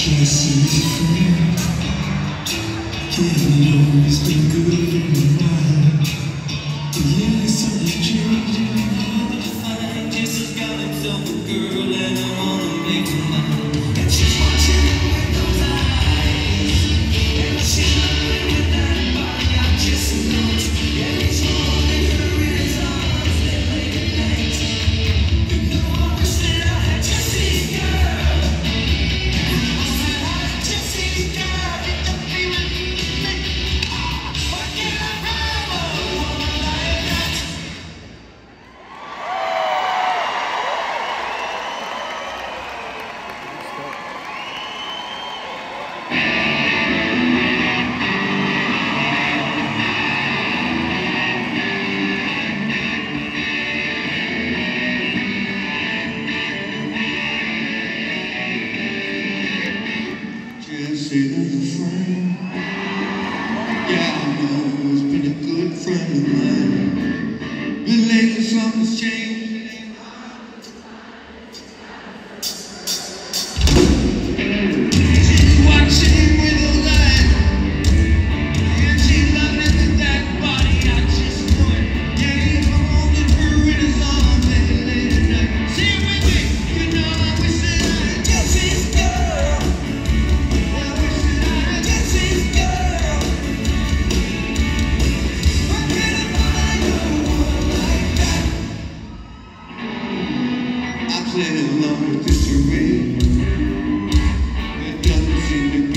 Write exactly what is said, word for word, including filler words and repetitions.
Jesse's friend. Can't always been good in my mind. Yeah, something changed and I'm hard to find. Jesse's got himself a girl and I wanna make her mine. And she's watching him with those eyes, and she's loving with that body. I just know it. And he's holding her in his arms late at night. You know I wish that I had Jesse's girl. Jesse's girl, get the feeling. Why can't I have a woman like that? Jesse, that's a friend. Yeah, I know it's been a good friend of mine. But lately something's changed. She's watching him with those eyes, and she's loving with that body. I just know it. Yeah, he's holding her in his arms late at night. Say it with me. You know I wish that I had Jesse's girl. I wish that I had Jesse's girl. Why can't I find a woman like that? I play along with this charade. It doesn't seem to